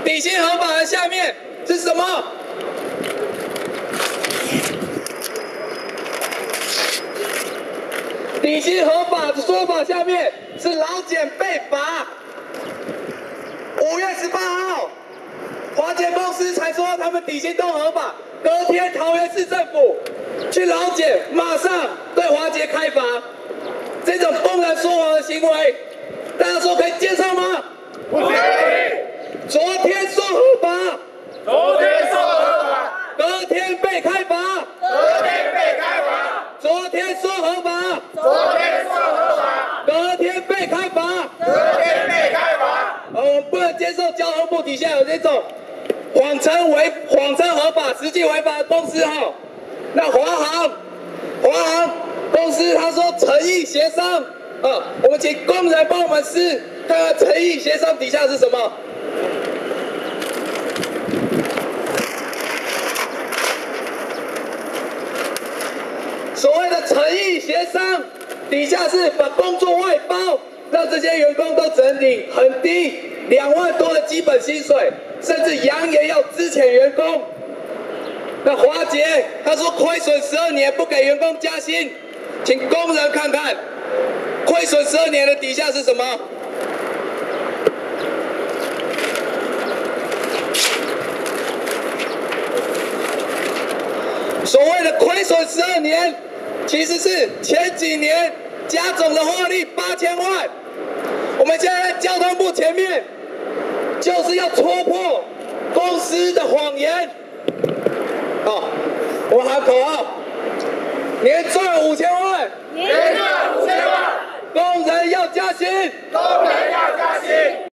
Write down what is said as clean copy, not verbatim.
底薪合法的下面是什么？底薪合法的说法下面是劳检被罚。5月18号，华检公司才说他们底薪都合法，隔天桃园市政府去劳检，马上对华检开罚。这种公然说谎的行为，大家说可以接受吗？ 不可以。 昨天说合法， 昨天说合法， 隔天被开罚。 隔天被开罚。 昨天说合法， 昨天说合法， 隔天被开罚。 隔天被开罚。 我们不能接受交通部底下有这种谎称合法，实际违法的公司哈。那华航公司他说诚意协商，我们请工人帮我们试，看看诚意协商底下是什么。所谓的诚意协商，底下是把工作外包，让这些员工都只能领很低2万多的基本薪水，甚至扬言要资遣员工。那华捷他说亏损12年不给员工加薪，请工人看看亏损12年的底下是什么？所谓的亏损12年，其实是前几年加总的获利8000万。我们现在在交通部前面，就是要戳破公司的谎言。我喊口号：年赚5000万， 年赚5000万， 工人要加薪， 工人要加薪。